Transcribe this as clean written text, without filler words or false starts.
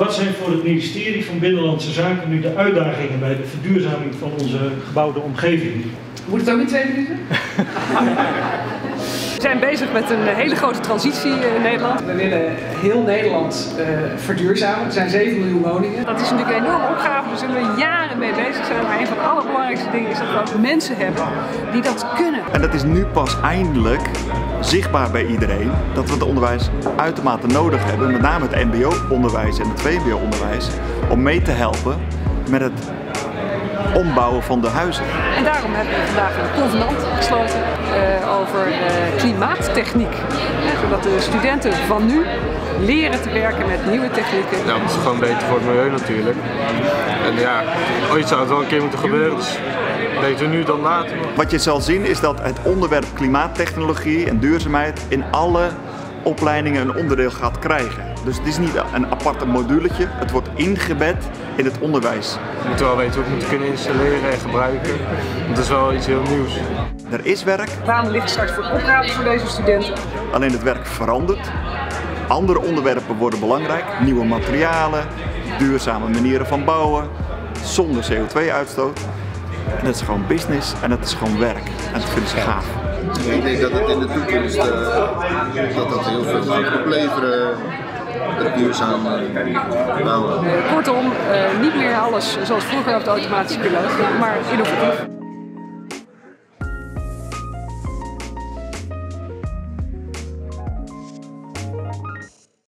Wat zijn voor het ministerie van Binnenlandse Zaken nu de uitdagingen bij de verduurzaming van onze gebouwde omgeving? Moet het ook in 2 minuten? We zijn bezig met een hele grote transitie in Nederland. We willen heel Nederland verduurzamen. Er zijn 7 miljoen woningen. Dat is natuurlijk een enorme opgave, daar zullen we jaren mee bezig zijn. Maar een van de allerbelangrijkste dingen is dat we ook mensen hebben die dat kunnen. En dat is nu pas eindelijk zichtbaar bij iedereen dat we het onderwijs uitermate nodig hebben. Met name het mbo-onderwijs en het vmbo-onderwijs. Om mee te helpen met het ombouwen van de huizen. En daarom hebben we vandaag een convenant gesloten over klimaattechniek. Zodat de studenten van nu leren te werken met nieuwe technieken. Ja, het is gewoon beter voor het milieu natuurlijk. En ja, ooit zou het wel een keer moeten gebeuren, dus beter nu dan later. Wat je zal zien is dat het onderwerp klimaattechnologie en duurzaamheid in alle opleidingen een onderdeel gaat krijgen. Dus het is niet een aparte moduletje, het wordt ingebed in het onderwijs. We moeten wel weten hoe we het moeten kunnen installeren en gebruiken. Dat is wel iets heel nieuws. Er is werk. Banen liggen straks voor opgaves voor deze studenten. Alleen het werk verandert. Andere onderwerpen worden belangrijk. Nieuwe materialen, duurzame manieren van bouwen, zonder CO2-uitstoot. En dat is gewoon business en dat is gewoon werk. En dat vinden ze gaaf. Ik denk dat het in de toekomst dat heel veel gaat opleveren, het duurzaam bouwen. Kortom, niet meer alles zoals vroeger op de automatische piloot, maar innovatief.